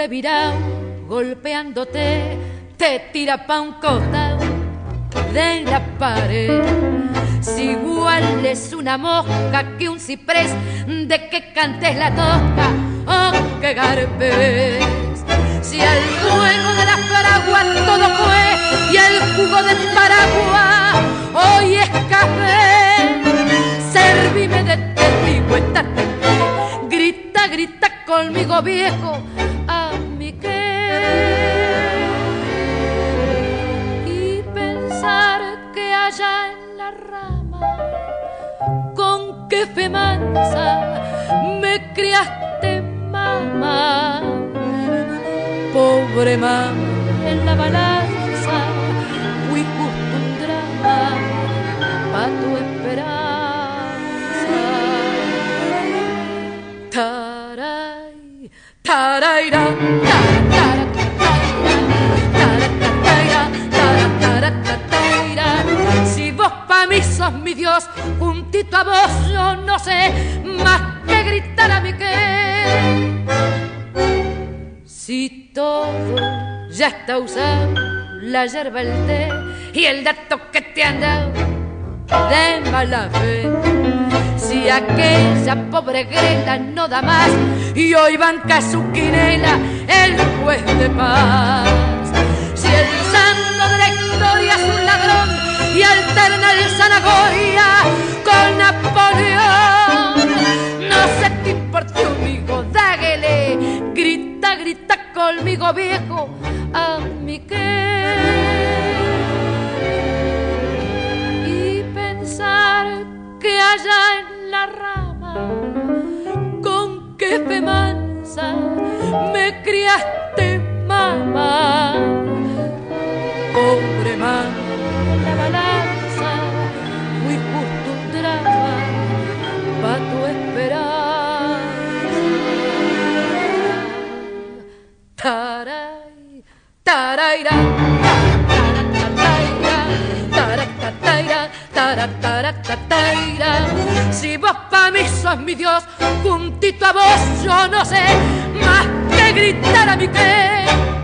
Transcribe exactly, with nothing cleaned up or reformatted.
de virao, golpeándote, te tira pa' un costado de la pared. Si igual es una mosca que un ciprés, de que cantes la tosca o que garpes. Si al fuego de la fragua todo fue y el jugo del paraguas hoy es café, servime de terrible esta gente, grita, grita conmigo viejo, a mi qué. Y pensar que allá en la rama, con qué fe mansa me criaste, mamá. Pobre mamá, en la balanza fui justo un drama pa' tu esperanza. Taray, taraira, tara, tara, tara, tara. Si vos pa' mí sos mi Dios, juntito a vos yo no sé más que gritar a mi qué. Si todo ya está usado, la yerba, el té y el dato que te han dado de mala fe. Si aquella pobre Greta no da más y hoy banca su quinela el juez de paz. Si el santo de la historia es un ladrón y alterna el Zanahoria con Napoleón, no se te importe un hijo, dáguele, grita, grita conmigo viejo, a mi qué. Y pensar que allá en la rama, con qué fe mansa me criaste, mamá. Pobre mamá, en la balanza fui justo un drama pa' tu esperanza. Taray, taraira, si vos pa' mí sos mi Dios, juntito a vos yo no sé más que gritar a mi qué.